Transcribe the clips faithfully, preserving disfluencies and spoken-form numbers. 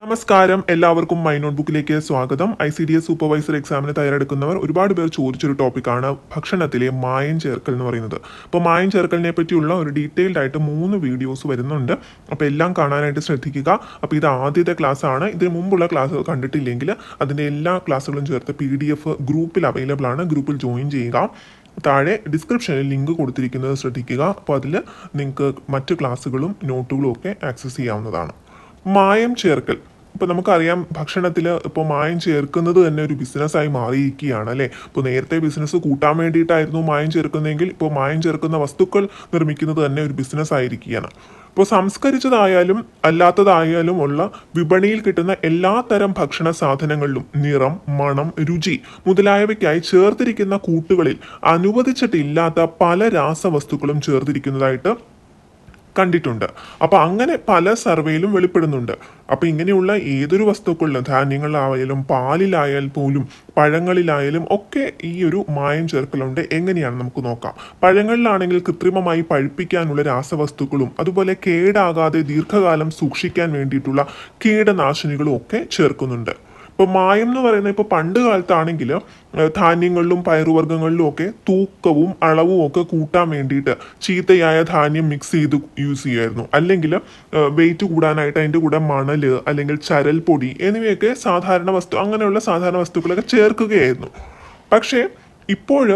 നമസ്കാരം, എല്ലാവർക്കും മൈ നോട്ട്ബുക്കിലേക്ക് സ്വാഗതം. I C D S supervisor എക്സാമിന് തയ്യാറെടുക്കുന്നവർ ഒരുപാട് പേർ ചോദിച്ചൊരു ടോപ്പിക്കാണ് ഭക്ഷണത്തിലെ മായം ചേർക്കൽ എന്ന് പറയുന്നത്. അപ്പോൾ മായം ചേർക്കലിനെ പറ്റിയുള്ള ഒരു ഡീറ്റെയിൽഡ് ആയിട്ട് മൂന്ന് വീഡിയോസ് വരുന്നുണ്ട്. അപ്പോൾ എല്ലാം കാണാനായിട്ട് ശ്രദ്ധിക്കുക. അപ്പോൾ ഇത് ആദ്യത്തെ ക്ലാസ് ആണ്. ഇതിന് മുമ്പുള്ള ക്ലാസ്സുകൾ കണ്ടിട്ടില്ലെങ്കിൽ അതിൻ്റെ എല്ലാ ക്ലാസ്സുകളും ചേർത്ത് പി ഡി എഫ് ഗ്രൂപ്പിൽ അവൈലബിൾ ആണ്. ഗ്രൂപ്പിൽ ജോയിൻ ചെയ്യുക. താഴെ ഡിസ്ക്രിപ്ഷനിൽ ലിങ്ക് കൊടുത്തിരിക്കുന്നത് ശ്രദ്ധിക്കുക. അപ്പോൾ അതിൽ നിങ്ങൾക്ക് മറ്റ് ക്ലാസ്സുകളും നോട്ടുകളും ഒക്കെ ആക്സസ് ചെയ്യാവുന്നതാണ്. മായം ചേർക്കൽ, ഇപ്പോൾ നമുക്കറിയാം ഭക്ഷണത്തിൽ ഇപ്പോൾ മായം ചേർക്കുന്നത് തന്നെ ഒരു ബിസിനസ്സായി മാറിയിരിക്കുകയാണ് അല്ലേ. ഇപ്പോൾ നേരത്തെ ബിസിനസ് കൂട്ടാൻ വേണ്ടിയിട്ടായിരുന്നു മായം ചേർക്കുന്നതെങ്കിൽ ഇപ്പോൾ മായം ചേർക്കുന്ന വസ്തുക്കൾ നിർമ്മിക്കുന്നത് തന്നെ ഒരു ബിസിനസ് ആയിരിക്കുകയാണ്. ഇപ്പോൾ സംസ്കരിച്ചതായാലും അല്ലാത്തതായാലും ഉള്ള വിപണിയിൽ കിട്ടുന്ന എല്ലാ തരം ഭക്ഷണ സാധനങ്ങളിലും നിറം, മണം, രുചി മുതലായവയ്ക്കായി ചേർത്തിരിക്കുന്ന കൂട്ടുകളിൽ അനുവദിച്ചിട്ടില്ലാത്ത പല രാസവസ്തുക്കളും ചേർത്തിരിക്കുന്നതായിട്ട് കണ്ടിട്ടുണ്ട്. അപ്പോൾ അങ്ങനെ പല സർവേയിലും വെളിപ്പെടുന്നുണ്ട്. അപ്പോൾ ഇങ്ങനെയുള്ള ഏതൊരു വസ്തുക്കളിലും ധാന്യങ്ങളിലായാലും പാലിലായാൽ പോലും പഴങ്ങളിലായാലും ഒക്കെ ഈ ഒരു മായം ചേർക്കലുണ്ട്. എങ്ങനെയാണ് നമുക്ക് നോക്കാം. പഴങ്ങളിലാണെങ്കിൽ കൃത്രിമമായി പഴുപ്പിക്കാനുള്ള രാസവസ്തുക്കളും അതുപോലെ കേടാകാതെ ദീർഘകാലം സൂക്ഷിക്കാൻ വേണ്ടിയിട്ടുള്ള കീടനാശിനികളും ഒക്കെ ചേർക്കുന്നുണ്ട്. ഇപ്പോൾ മായം എന്ന് പറയുന്നത് ഇപ്പോൾ പണ്ട് കാലത്താണെങ്കിൽ ധാന്യങ്ങളിലും പയറുവർഗ്ഗങ്ങളിലും ഒക്കെ തൂക്കവും അളവും ഒക്കെ കൂട്ടാൻ വേണ്ടിയിട്ട് ചീത്തയായ ധാന്യം മിക്സ് ചെയ്ത് യൂസ് ചെയ്യുമായിരുന്നു. അല്ലെങ്കിൽ വെയിറ്റ് കൂടാനായിട്ട് അതിൻ്റെ കൂടെ മണൽ അല്ലെങ്കിൽ ചരൽ പൊടി എന്നിവയൊക്കെ സാധാരണ വസ്തു അങ്ങനെയുള്ള സാധാരണ വസ്തുക്കളൊക്കെ ചേർക്കുകയായിരുന്നു. പക്ഷേ ഇപ്പോൾ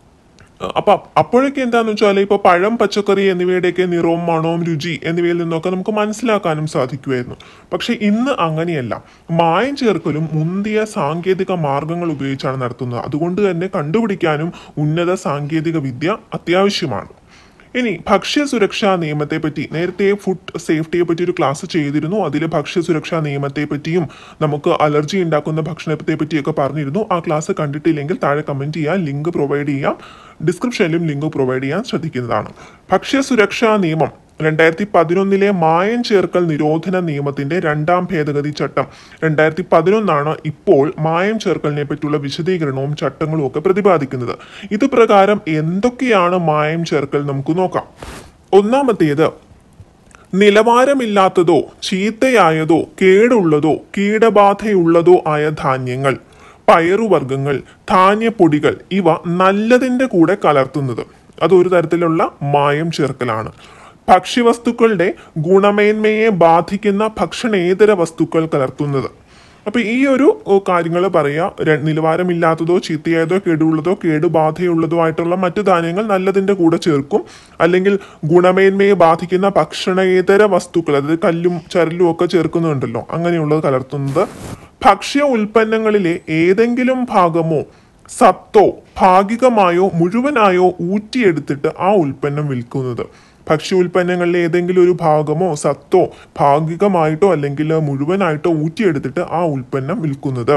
അപ്പം അപ്പോഴൊക്കെ എന്താണെന്ന് വെച്ചാൽ ഇപ്പോൾ പഴം, പച്ചക്കറി എന്നിവയുടെയൊക്കെ നിറവും മണവും രുചി എന്നിവയിൽ നിന്നൊക്കെ നമുക്ക് മനസ്സിലാക്കാനും സാധിക്കുമായിരുന്നു. പക്ഷേ ഇന്ന് അങ്ങനെയല്ല. മായം ചേർക്കലും മുന്തിയ സാങ്കേതിക മാർഗങ്ങൾ ഉപയോഗിച്ചാണ് നടത്തുന്നത്. അതുകൊണ്ട് തന്നെ കണ്ടുപിടിക്കാനും ഉന്നത സാങ്കേതിക വിദ്യ അത്യാവശ്യമാണ്. ഇനി ഭക്ഷ്യസുരക്ഷാ നിയമത്തെ പറ്റി നേരത്തെ ഫുഡ് സേഫ്റ്റിയെ പറ്റി ഒരു ക്ലാസ് ചെയ്തിരുന്നു. അതിൽ ഭക്ഷ്യസുരക്ഷാ നിയമത്തെ പറ്റിയും നമുക്ക് അലർജി ഉണ്ടാക്കുന്ന ഭക്ഷണത്തെ പറ്റിയൊക്കെ പറഞ്ഞിരുന്നു. ആ ക്ലാസ് കണ്ടിട്ടില്ലെങ്കിൽ താഴെ കമൻറ്റ് ചെയ്യാം, ലിങ്ക് പ്രൊവൈഡ് ചെയ്യാം. ഡിസ്ക്രിപ്ഷനിലും ലിങ്ക് പ്രൊവൈഡ് ചെയ്യാൻ ശ്രദ്ധിക്കുന്നതാണ്. ഭക്ഷ്യസുരക്ഷാ നിയമം രണ്ടായിരത്തി പതിനൊന്നിലെ മായം ചേർക്കൽ നിരോധന നിയമത്തിന്റെ രണ്ടാം ഭേദഗതി ചട്ടം രണ്ടായിരത്തി പതിനൊന്നാണ് ഇപ്പോൾ മായം ചേർക്കലിനെ പറ്റിയുള്ള വിശദീകരണവും ചട്ടങ്ങളും ഒക്കെ പ്രതിപാദിക്കുന്നത്. ഇത് പ്രകാരം എന്തൊക്കെയാണ് മായം ചേർക്കൽ നമുക്ക് നോക്കാം. ഒന്നാമത്തേത്, നിലവാരമില്ലാത്തതോ ചീത്തയായതോ കേടുള്ളതോ കീടബാധയുള്ളതോ ആയ ധാന്യങ്ങൾ, പയറുവർഗ്ഗങ്ങൾ, ധാന്യപ്പൊടികൾ ഇവ നല്ലതിൻ്റെ കൂടെ കലർത്തുന്നത് അതൊരു തരത്തിലുള്ള മായം ചേർക്കലാണ്. ഭക്ഷ്യവസ്തുക്കളുടെ ഗുണമേന്മയെ ബാധിക്കുന്ന ഭക്ഷണേതര വസ്തുക്കൾ കലർത്തുന്നത്. അപ്പോൾ ഈ ഒരു കാര്യങ്ങൾ പറയുക. നിലവാരമില്ലാത്തതോ ചീത്തയായതോ കേടുള്ളതോ കേടുബാധയുള്ളതോ ആയിട്ടുള്ള മറ്റു ധാന്യങ്ങൾ നല്ലതിൻ്റെ കൂടെ ചേർക്കും. അല്ലെങ്കിൽ ഗുണമേന്മയെ ബാധിക്കുന്ന ഭക്ഷണേതര വസ്തുക്കൾ, അതായത് കല്ലും ചരലും ഒക്കെ ചേർക്കുന്നുണ്ടല്ലോ, അങ്ങനെയുള്ളത് കലർത്തുന്നത്. ഭക്ഷ്യ ഉൽപ്പന്നങ്ങളിലെ ഏതെങ്കിലും ഭാഗമോ സത്തോ ഭാഗികമായോ മുഴുവനായോ ഊറ്റിയെടുത്തിട്ട് ആ ഉൽപ്പന്നം വിൽക്കുന്നത്. ഭക്ഷ്യ ഉൽപ്പന്നങ്ങളിലെ ഏതെങ്കിലും ഒരു ഭാഗമോ സത്തോ ഭാഗികമായിട്ടോ അല്ലെങ്കിൽ മുഴുവനായിട്ടോ ഊറ്റിയെടുത്തിട്ട് ആ ഉൽപ്പന്നം വിൽക്കുന്നത്.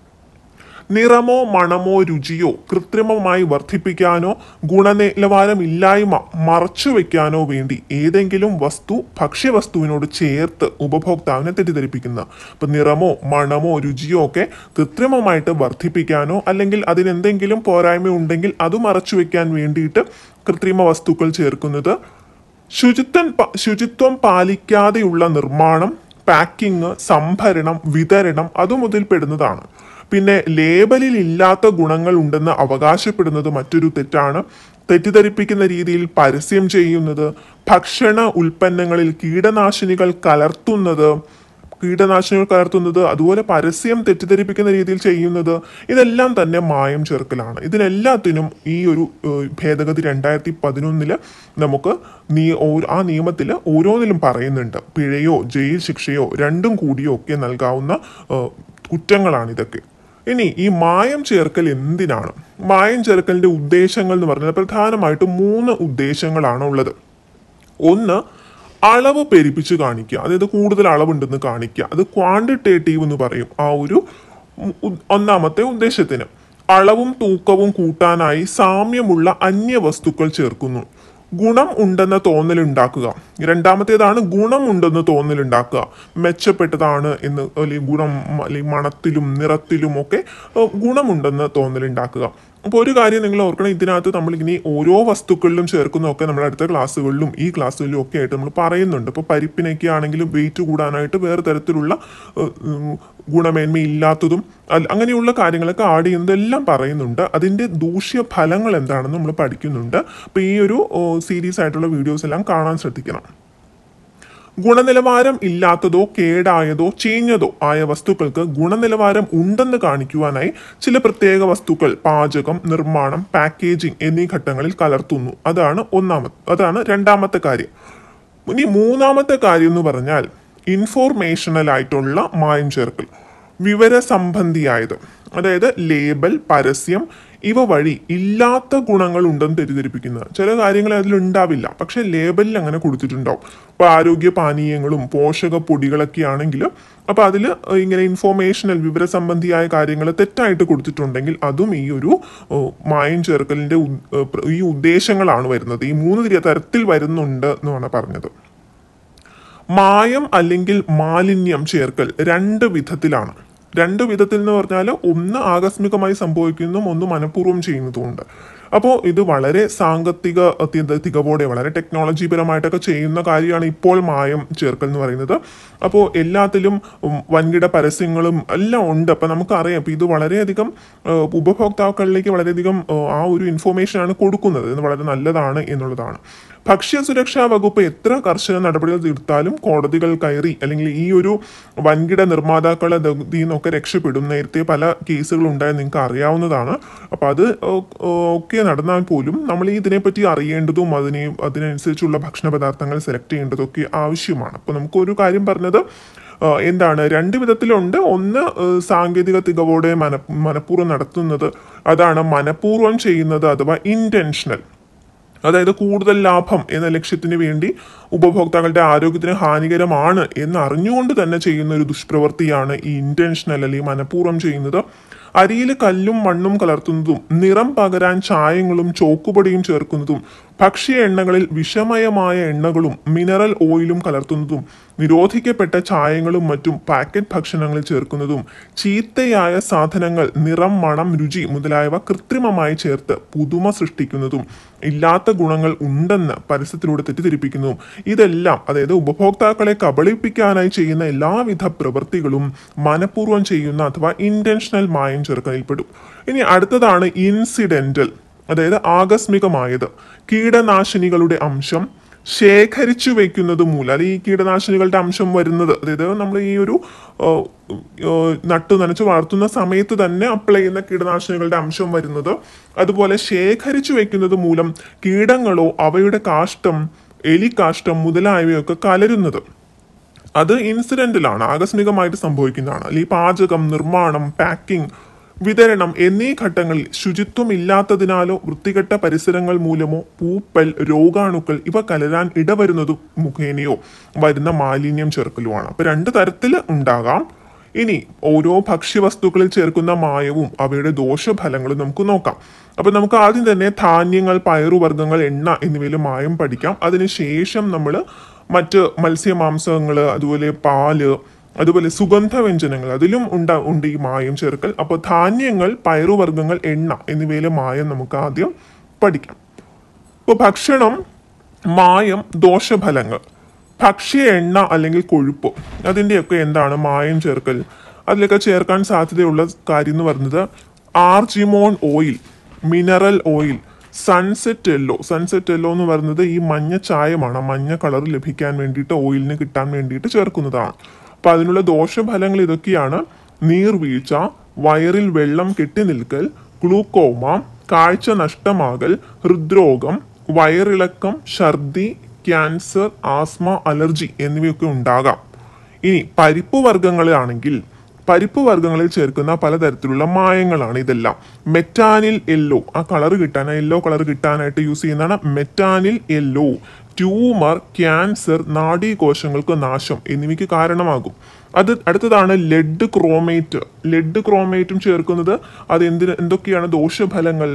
നിറമോ മണമോ രുചിയോ കൃത്രിമമായി വർദ്ധിപ്പിക്കാനോ ഗുണനിലവാരമില്ലായ്മ മറച്ചു വയ്ക്കാനോ വേണ്ടി ഏതെങ്കിലും വസ്തു ഭക്ഷ്യവസ്തുവിനോട് ചേർത്ത് ഉപഭോക്താവിനെ തെറ്റിദ്ധരിപ്പിക്കുന്ന. ഇപ്പം നിറമോ മണമോ രുചിയോ ഒക്കെ കൃത്രിമമായിട്ട് വർദ്ധിപ്പിക്കാനോ അല്ലെങ്കിൽ അതിനെന്തെങ്കിലും പോരായ്മ ഉണ്ടെങ്കിൽ അത് മറച്ചു വയ്ക്കാൻ വേണ്ടിയിട്ട് കൃത്രിമ വസ്തുക്കൾ ചേർക്കുന്നത്. ശുചിത്വം ശുചിത്വം പാലിക്കാതെയുള്ള നിർമ്മാണം, പാക്കിങ്, സംഭരണം, വിതരണം അതും ഇതിൽപ്പെടുന്നതാണ്. പിന്നെ ലേബലിൽ ഇല്ലാത്ത ഗുണങ്ങൾ ഉണ്ടെന്ന് അവകാശപ്പെടുന്നത് മറ്റൊരു തെറ്റാണ്. തെറ്റിദ്ധരിപ്പിക്കുന്ന രീതിയിൽ പരസ്യം ചെയ്യുന്നത്, ഭക്ഷണ ഉൽപ്പന്നങ്ങളിൽ കീടനാശിനികൾ കലർത്തുന്നത് കീടനാശിനികൾ കലർത്തുന്നത് അതുപോലെ പരസ്യം തെറ്റിദ്ധരിപ്പിക്കുന്ന രീതിയിൽ ചെയ്യുന്നത്, ഇതെല്ലാം തന്നെ മായം ചേർക്കലാണ്. ഇതിനെല്ലാത്തിനും ഈ ഒരു ഭേദഗതി രണ്ടായിരത്തി പതിനൊന്നില് നമുക്ക് നീ ആ നിയമത്തിൽ ഓരോന്നിലും പറയുന്നുണ്ട്. പിഴയോ ജയിൽ ശിക്ഷയോ രണ്ടും കൂടിയോ ഒക്കെ നൽകാവുന്ന കുറ്റങ്ങളാണ് ഇതൊക്കെ. ഇനി ഈ മായം ചേർക്കൽ എന്തിനാണ്? മായം ചേർക്കലിൻ്റെ ഉദ്ദേശങ്ങൾ എന്ന് പറഞ്ഞാൽ പ്രധാനമായിട്ടും മൂന്ന് ഉദ്ദേശങ്ങളാണ് ഉള്ളത്. ഒന്ന്, അളവ് പെരുപ്പിച്ച് കാണിക്കുക, അതായത് കൂടുതൽ അളവുണ്ടെന്ന് കാണിക്കുക. അത് ക്വാണ്ടിറ്റേറ്റീവ് എന്ന് പറയും ആ ഒരു ഒന്നാമത്തെ ഉദ്ദേശത്തിന്. അളവും തൂക്കവും കൂട്ടാനായി സാമ്യമുള്ള അന്യവസ്തുക്കൾ ചേർക്കുന്നു. ഗുണം ഉണ്ടെന്ന തോന്നലുണ്ടാക്കുക. രണ്ടാമത്തേതാണ് ഗുണം ഉണ്ടെന്ന് തോന്നലുണ്ടാക്കുക. മെച്ചപ്പെട്ടതാണ് എന്ന് അല്ലെങ്കിൽ ഗുണം അല്ലെങ്കിൽ മണത്തിലും നിറത്തിലും ഒക്കെ ഗുണമുണ്ടെന്ന് തോന്നലുണ്ടാക്കുക. അപ്പോൾ ഒരു കാര്യം നിങ്ങൾ ഓർക്കണം, ഇതിനകത്ത് നമ്മൾ ഇനി ഓരോ വസ്തുക്കളിലും ചേർക്കുന്നതൊക്കെ നമ്മൾ അടുത്ത ക്ലാസ്സുകളിലും ഈ ക്ലാസ്സുകളിലും ഒക്കെ ആയിട്ട് നമ്മൾ പറയുന്നുണ്ട്. ഇപ്പോൾ പരിപ്പിനൊക്കെ ആണെങ്കിലും വെയിറ്റ് കൂടാനായിട്ട് വേറെ തരത്തിലുള്ള ഗുണമേന്മ ഇല്ലാത്തതും അങ്ങനെയുള്ള കാര്യങ്ങളൊക്കെ ആഡ് ചെയ്യുന്നതെല്ലാം പറയുന്നുണ്ട്. അതിൻ്റെ ദൂഷ്യഫലങ്ങൾ എന്താണെന്ന് നമ്മൾ പഠിക്കുന്നുണ്ട്. അപ്പോൾ ഈ ഒരു സീരീസ് ആയിട്ടുള്ള വീഡിയോസ് എല്ലാം കാണാൻ ശ്രദ്ധിക്കണം. ഗുണനിലവാരം ഇല്ലാത്തതോ കേടായതോ ചീഞ്ഞതോ ആയ വസ്തുക്കൾക്ക് ഗുണനിലവാരം ഉണ്ടെന്ന് കാണിക്കുവാനായി ചില പ്രത്യേക വസ്തുക്കൾ പാചകം, നിർമ്മാണം, പാക്കേജിംഗ് എന്നീ ഘട്ടങ്ങളിൽ കലർത്തുന്നു. അതാണ് ഒന്നാമത്തെ അതാണ് രണ്ടാമത്തെ കാര്യം. ഇനി മൂന്നാമത്തെ കാര്യം എന്ന് പറഞ്ഞാൽ ഇൻഫോർമേഷണൽ ആയിട്ടുള്ള മായം ചേർക്കൽ, വിവരസംബന്ധിയായത്, അതായത് ലേബൽ, പരസ്യം ഇവ വഴി ഇല്ലാത്ത ഗുണങ്ങൾ ഉണ്ടെന്ന് തെറ്റിദ്ധരിപ്പിക്കുന്നത്. ചില കാര്യങ്ങൾ അതിലുണ്ടാവില്ല, പക്ഷെ ലേബലിൽ അങ്ങനെ കൊടുത്തിട്ടുണ്ടാവും. ഇപ്പോൾ ആരോഗ്യ പാനീയങ്ങളും പോഷക പൊടികളൊക്കെ ആണെങ്കിൽ അപ്പോൾ അതിൽ ഇങ്ങനെ ഇൻഫോർമേഷണൽ വിവരസംബന്ധിയായ കാര്യങ്ങൾ തെറ്റായിട്ട് കൊടുത്തിട്ടുണ്ടെങ്കിൽ അതും ഈ ഒരു മായം ചേർക്കലിൻ്റെ ഈ ഉദ്ദേശങ്ങളാണ് വരുന്നത്. ഈ മൂന്ന് തരത്തിൽ വരുന്നുണ്ട് എന്നാണ് പറഞ്ഞത്. മായം അല്ലെങ്കിൽ മാലിന്യം ചേർക്കൽ രണ്ട് വിധത്തിലാണ്. രണ്ട് വിധത്തിൽ എന്ന് പറഞ്ഞാൽ ഒന്ന് ആകസ്മികമായി സംഭവിക്കുന്നതും ഒന്ന് മനഃപൂർവ്വം ചെയ്യുന്നതുമുണ്ട്. അപ്പോൾ ഇത് വളരെ സാങ്കത്തിക തികവോടെ വളരെ ടെക്നോളജി പരമായിട്ടൊക്കെ ചെയ്യുന്ന കാര്യമാണ് ഇപ്പോൾ മായം ചേർക്കൽ എന്ന് പറയുന്നത്. അപ്പോൾ എല്ലാത്തിലും വൻകിട പരസ്യങ്ങളും എല്ലാം ഉണ്ട്. അപ്പം നമുക്കറിയാം, അപ്പോൾ ഇത് വളരെയധികം ഉപഭോക്താക്കളിലേക്ക് വളരെയധികം ആ ഒരു ഇൻഫോർമേഷനാണ് കൊടുക്കുന്നത്. ഇത് വളരെ നല്ലതാണ് എന്നുള്ളതാണ്. ഭക്ഷ്യ സുരക്ഷാ വകുപ്പ് എത്ര കർശന നടപടികൾ തീർത്താലും കോടതികൾ കയറി അല്ലെങ്കിൽ ഈ ഒരു വൻകിട നിർമ്മാതാക്കളെ ഇതിൽ നിന്നൊക്കെ രക്ഷപ്പെടും. നേരത്തെ പല കേസുകളും ഉണ്ടായെന്ന് നിങ്ങൾക്ക് അറിയാവുന്നതാണ്. അപ്പോൾ അത് ഒക്കെ നടന്നാൽ പോലും നമ്മൾ ഇതിനെപ്പറ്റി അറിയേണ്ടതും അതിനെ അതിനനുസരിച്ചുള്ള ഭക്ഷണ പദാർത്ഥങ്ങൾ സെലക്ട് ചെയ്യേണ്ടതൊക്കെ ആവശ്യമാണ്. അപ്പോൾ നമുക്കൊരു കാര്യം പറഞ്ഞത് എന്താണ്, രണ്ട് വിധത്തിലുണ്ട്. ഒന്ന് സാങ്കേതിക തികവോടെ മന മനഃപൂർവ്വം നടത്തുന്നത്, അതാണ് മനഃപൂർവ്വം ചെയ്യുന്നത് അഥവാ ഇൻറ്റൻഷണൽ. അതായത് കൂടുതൽ ലാഭം എന്ന ലക്ഷ്യത്തിന് വേണ്ടി ഉപഭോക്താക്കളുടെ ആരോഗ്യത്തിന് ഹാനികരമാണ് എന്ന് അറിഞ്ഞുകൊണ്ട് തന്നെ ചെയ്യുന്ന ഒരു ദുഷ്പ്രവൃത്തിയാണ് ഈ ഇൻറ്റൻഷണൽ അല്ലെങ്കിൽ മനഃപൂർവ്വം ചെയ്യുന്നത്. അരിയിൽ കല്ലും മണ്ണും കലർത്തുന്നതും നിറം പകരാൻ ചായങ്ങളും ചോക്കുപൊടിയും ചേർക്കുന്നതും ഭക്ഷ്യ എണ്ണകളിൽ വിഷമയമായ എണ്ണകളും മിനറൽ ഓയിലും കലർത്തുന്നതും നിരോധിക്കപ്പെട്ട ചായങ്ങളും മറ്റും പാക്കറ്റ് ഭക്ഷണങ്ങളിൽ ചേർക്കുന്നതും ചീത്തയായ സാധനങ്ങൾ നിറം, മണം, രുചി മുതലായവ കൃത്രിമമായി ചേർത്ത് പുതുമ സൃഷ്ടിക്കുന്നതും ഇല്ലാത്ത ഗുണങ്ങൾ ഉണ്ടെന്ന് പരസ്യത്തിലൂടെ തെറ്റിദ്ധരിപ്പിക്കുന്നതും ഇതെല്ലാം, അതായത് ഉപഭോക്താക്കളെ കബളിപ്പിക്കാനായി ചെയ്യുന്ന എല്ലാവിധ പ്രവൃത്തികളും മനഃപൂർവ്വം ചെയ്യുന്ന അഥവാ ഇൻറ്റൻഷണൽ മായം ചേർക്കലിൽപ്പെടും. ഇനി അടുത്തതാണ് ഇൻസിഡന്റൽ, അതായത് ആകസ്മികമായത്. കീടനാശിനികളുടെ അംശം ശേഖരിച്ചു വെക്കുന്നത് മൂലം, അല്ലെങ്കിൽ ഈ കീടനാശിനികളുടെ അംശം വരുന്നത്, അതായത് നമ്മൾ ഈ ഒരു നട്ടു നനച്ച് വളർത്തുന്ന സമയത്ത് തന്നെ അപ്ലൈ ചെയ്യുന്ന കീടനാശിനികളുടെ അംശം വരുന്നത്, അതുപോലെ ശേഖരിച്ചു വെക്കുന്നത് മൂലം കീടങ്ങളോ അവയുടെ കാഷ്ടം, എലിക്കാഷ്ടം മുതലായവയൊക്കെ കലരുന്നത്, അത് ഇൻസിഡന്റിലാണ്, ആകസ്മികമായിട്ട് സംഭവിക്കുന്നതാണ്. അല്ലെങ്കിൽ പാചകം, നിർമ്മാണം, പാക്കിംഗ്, വിതരണം എന്നീ ഘട്ടങ്ങളിൽ ശുചിത്വം ഇല്ലാത്തതിനാലോ വൃത്തികെട്ട പരിസരങ്ങൾ മൂലമോ പൂപ്പൽ, രോഗാണുക്കൾ ഇവ കലരാൻ ഇടവരുന്നത് മുഖേനയോ വരുന്ന മാലിന്യം ചേർക്കലുമാണ്. അപ്പോൾ രണ്ട് തരത്തിൽ ഉണ്ടാകാം. ഇനി ഓരോ ഭക്ഷ്യവസ്തുക്കളിൽ ചേർക്കുന്ന മായവും അവയുടെ ദോഷഫലങ്ങളും നമുക്ക് നോക്കാം. അപ്പോൾ നമുക്ക് ആദ്യം തന്നെ ധാന്യങ്ങൾ, പയറുവർഗ്ഗങ്ങൾ, എണ്ണ എന്നിവയിൽ മായം പഠിക്കാം. അതിനുശേഷം നമ്മൾ മറ്റ് മത്സ്യമാംസങ്ങൾ, അതുപോലെ പാല്, അതുപോലെ സുഗന്ധവ്യഞ്ജനങ്ങൾ, അതിലും ഉണ്ടാ ഉണ്ട് ഈ മായം ചേർക്കൽ. അപ്പോൾ ധാന്യങ്ങൾ, പയറുവർഗ്ഗങ്ങൾ, എണ്ണ എന്നിവയിലെ മായം നമുക്ക് ആദ്യം പഠിക്കാം. ഇപ്പോൾ ഭക്ഷണം, മായം, ദോഷഫലങ്ങൾ. ഭക്ഷ്യ എണ്ണ അല്ലെങ്കിൽ കൊഴുപ്പ്, അതിൻ്റെയൊക്കെ എന്താണ് മായം ചേർക്കൽ? അതിലൊക്കെ ചേർക്കാൻ സാധ്യതയുള്ള കാര്യം എന്ന് പറയുന്നത് argemone oil, mineral oil, sunset yellow. Sunset yellow എന്ന് പറയുന്നത് ഈ മഞ്ഞ ചായമാണ്. മഞ്ഞ കളർ ലഭിക്കാൻ വേണ്ടിയിട്ട്, ഓയിലിന് കിട്ടാൻ വേണ്ടിയിട്ട് ചേർക്കുന്നതാണ്. അപ്പോൾ അതിനുള്ള ദോഷഫലങ്ങൾ ഇതൊക്കെയാണ്: നീർവീഴ്ച, വയറിൽ വെള്ളം കെട്ടി നിൽക്കൽ, ഗ്ലൂക്കോമ, കാഴ്ച നഷ്ടമാകൽ, ഹൃദ്രോഗം, വയറിളക്കം, ഛർദി, ക്യാൻസർ, ആസ്മ, അലർജി എന്നിവയൊക്കെ ഉണ്ടാകാം. ഇനി പരിപ്പ് വർഗ്ഗങ്ങളാണെങ്കിൽ പരിപ്പ് വർഗ്ഗങ്ങളിൽ ചേർക്കുന്ന പലതരത്തിലുള്ള മായങ്ങളാണ് ഇതെല്ലാം. മെറ്റാനിൽ യെല്ലോ, ആ കളർ കിട്ടാൻ, യെല്ലോ കളർ കിട്ടാനായിട്ട് യൂസ് ചെയ്യുന്നതാണ് മെറ്റാനിൽ യെല്ലോ. ട്യൂമർ, ക്യാൻസർ, നാഡീകോശങ്ങൾക്ക് നാശം എന്നിവയ്ക്ക് കാരണമാകും. അത് അടുത്തതാണ് ലെഡ് ക്രോമേറ്റ്. ലെഡ് ക്രോമേറ്റും ചേർക്കുന്നത് അത് എന്തിന് എന്തൊക്കെയാണ് ദോഷഫലങ്ങൾ?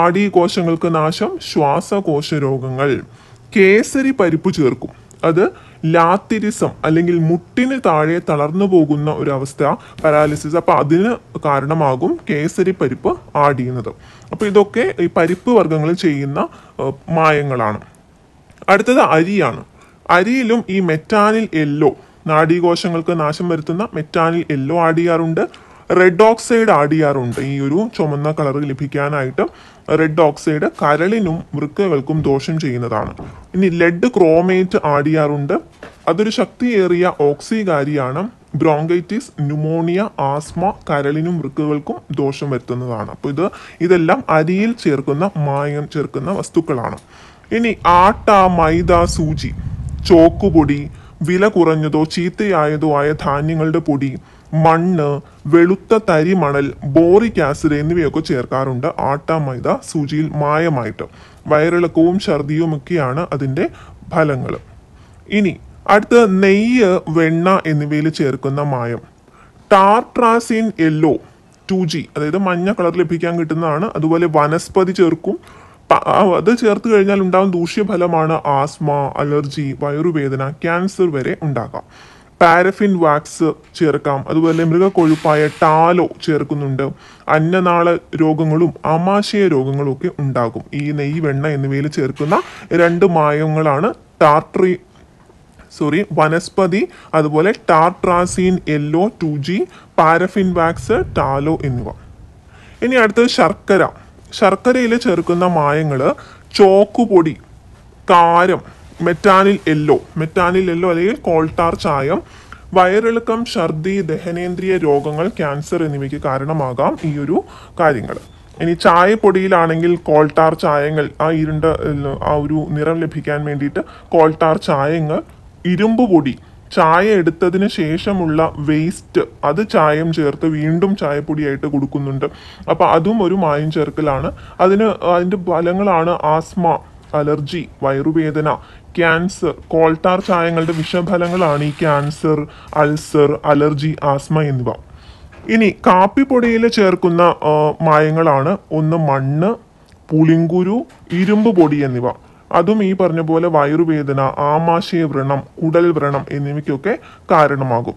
നാഡീകോശങ്ങൾക്ക് നാശം, ശ്വാസകോശ രോഗങ്ങൾ. കേസരി പരിപ്പ് ചേർക്കും, അത് ലാത്തിരിസം അല്ലെങ്കിൽ മുട്ടിന് താഴെ തളർന്നു പോകുന്ന ഒരു അവസ്ഥ, പാരാലിസിസ്. അപ്പോൾ അതിന് കാരണമാകും കേസരി പരിപ്പ് ആഡ് ചെയ്യുന്നത്. അപ്പോൾ ഇതൊക്കെ ഈ പരിപ്പ് വർഗ്ഗങ്ങളിൽ ചെയ്യുന്ന മായങ്ങളാണ്. അടുത്തത് അരിയാണ്. അരിയിലും ഈ മെറ്റാനിൽ യെല്ലോ, നാഡീകോശങ്ങൾക്ക് നാശം വരുത്തുന്ന മെറ്റാനിൽ യെല്ലോ ആഡ് ചെയ്യാറുണ്ട്. റെഡ് ഓക്സൈഡ് ആഡ് ചെയ്യാറുണ്ട്. ഈ ഒരു ചുമന്ന കളർ ലഭിക്കാനായിട്ട് റെഡ് ഓക്സൈഡ് കരളിനും വൃക്കകൾക്കും ദോഷം ചെയ്യുന്നതാണ്. ഇനി ലെഡ് ക്രോമേറ്റ് ആഡ് ചെയ്യാറുണ്ട്. അതൊരു ശക്തിയേറിയ ഓക്സികാരിയാണ്. ബ്രോങ്കൈറ്റിസ്, ന്യൂമോണിയ, ആസ്മ കരളിനും വൃക്കകൾക്കും ദോഷം വരുത്തുന്നതാണ്. അപ്പോൾ ഇത് ഇതെല്ലാം അരിയിൽ ചേർക്കുന്ന മായം ചേർക്കുന്ന വസ്തുക്കളാണ്. ഇനി ആട്ട, മൈദ, സൂചി, ചോക്കുപൊടി, വില കുറഞ്ഞതോ ചീത്തയായതോ ആയ ധാന്യങ്ങളുടെ പൊടി, മണ്ണ്, വെളുത്ത തരി മണൽ, ബോറിക് ആസിഡ് എന്നിവയൊക്കെ ചേർക്കാറുണ്ട് ആട്ട, മൈദ, സൂചിയിൽ മായമായിട്ട്. വയറിളക്കവും ഛർദിയും ഒക്കെയാണ് അതിൻ്റെ ഫലങ്ങൾ. ഇനി അടുത്ത നെയ്യ്, വെണ്ണ എന്നിവയിൽ ചേർക്കുന്ന മായം ടാർട്രാസിൻ യെല്ലോ ടു ജി, അതായത് മഞ്ഞ കളർ ലഭിക്കാൻ കിട്ടുന്നതാണ്. അതുപോലെ വനസ്പതി ചേർക്കും. അത് ചേർത്ത് കഴിഞ്ഞാൽ ഉണ്ടാകുന്ന ദൂഷ്യഫലമാണ് ആസ്മ, അലർജി, വയറുവേദന, ക്യാൻസർ വരെ ഉണ്ടാകാം. പാരഫിൻ വാക്സ് ചേർക്കാം. അതുപോലെ മൃഗക്കൊഴുപ്പായ ടാലോ ചേർക്കുന്നുണ്ട്. അന്നനാള രോഗങ്ങളും ആമാശയ രോഗങ്ങളും ഒക്കെ ഉണ്ടാകും ഈ നെയ്യ്, വെണ്ണ എന്നിവയിൽ ചേർക്കുന്ന രണ്ട് മായങ്ങളാണ് ടാർട്രി സോറി വനസ്പതി, അതുപോലെ tartrazine yellow two G, paraffin wax, tallow എന്നിവ. ഇനി അടുത്തത് ശർക്കര. ശർക്കരയിൽ ചേർക്കുന്ന മായങ്ങൾ ചോക്കുപൊടി, കാരം, മെറ്റാനിൽ യെല്ലോ മെറ്റാനിൽ യെല്ലോ അല്ലെങ്കിൽ കോൾട്ടാർ ചായം. വയറിളക്കം, ഛർദി, ദഹനേന്ദ്രിയ രോഗങ്ങൾ, ക്യാൻസർ എന്നിവയ്ക്ക് കാരണമാകാം ഈ ഒരു കാര്യങ്ങൾ. ഇനി ചായപ്പൊടിയിലാണെങ്കിൽ കോൾട്ടാർ ചായങ്ങൾ, ആ ഇരുണ്ട ആ ഒരു നിറം ലഭിക്കാൻ വേണ്ടിയിട്ട് കോൾട്ടാർ ചായങ്ങൾ. ഇരുമ്പ് പൊടി, ചായ എടുത്തതിന് ശേഷമുള്ള വേസ്റ്റ്, അത് ചായം ചേർത്ത് വീണ്ടും ചായപ്പൊടിയായിട്ട് കൊടുക്കുന്നുണ്ട്. അപ്പോൾ അതും ഒരു മായം ചേർക്കലാണ്. അതിന് അതിൻ്റെ ഫലങ്ങളാണ് ആസ്മ, അലർജി, വയറുവേദന, ക്യാൻസർ. കോൾട്ടാർ ചായങ്ങളുടെ വിഷഫലങ്ങളാണ് ഈ ക്യാൻസർ, അൾസർ, അലർജി, ആസ്മ എന്നിവ. ഇനി കാപ്പിപ്പൊടിയിൽ ചേർക്കുന്ന മായങ്ങളാണ് ഒന്ന് മണ്ണ്, പുളിങ്കുരു, ഇരുമ്പ് പൊടി എന്നിവ. അതും ഈ പറഞ്ഞ പോലെ വയറുവേദന, ആമാശയ വ്രണം, കുടൽ വ്രണം എന്നിവയ്ക്കൊക്കെ കാരണമാകും.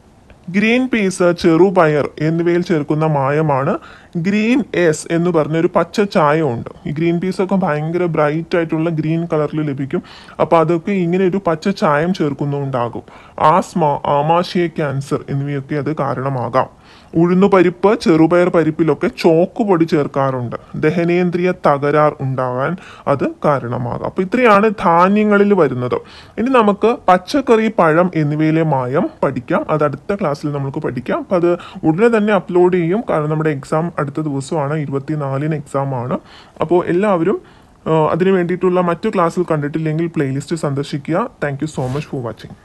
ഗ്രീൻ പീസ്, ചെറുപയർ എന്നിവയിൽ ചേർക്കുന്ന മായമാണ് ഗ്രീൻ എസ് എന്ന് പറഞ്ഞൊരു പച്ച ചായ ഉണ്ട്. ഈ ഗ്രീൻ പീസൊക്കെ ഭയങ്കര ബ്രൈറ്റ് ആയിട്ടുള്ള ഗ്രീൻ കളറിൽ ലഭിക്കും. അപ്പോൾ അതൊക്കെ ഇങ്ങനെ ഒരു പച്ച ചായം ചേർക്കുന്നുണ്ടാകും. ആസ്മ, ആമാശയ ക്യാൻസർ എന്നിവയൊക്കെ അത് കാരണമാകാം. ഉഴുന്നുപരിപ്പ്, ചെറുപയർ പരിപ്പിലൊക്കെ ചോക്കുപൊടി ചേർക്കാറുണ്ട്. ദഹനേന്ദ്രിയ തകരാർ ഉണ്ടാകാൻ അത് കാരണമാകാം. അപ്പോൾ ഇത്രയാണ് ധാന്യങ്ങളിൽ വരുന്നത്. ഇനി നമുക്ക് പച്ചക്കറി, പഴം എന്നിവയിലെ മായം പഠിക്കാം. അത് അടുത്ത ക്ലാസ്സിൽ നമുക്ക് പഠിക്കാം. അപ്പോൾ അത് ഉടനെ തന്നെ അപ്ലോഡ് ചെയ്യും. കാരണം നമ്മുടെ എക്സാം അടുത്ത ദിവസമാണ്, ഇരുപത്തിനാലിന് എക്സാം ആണ്. അപ്പോൾ എല്ലാവരും അതിന് വേണ്ടിയിട്ടുള്ള മറ്റു ക്ലാസ്സിൽ കണ്ടിട്ടില്ലെങ്കിൽ പ്ലേലിസ്റ്റ് സന്ദർശിക്കുക. Thank you so much for watching.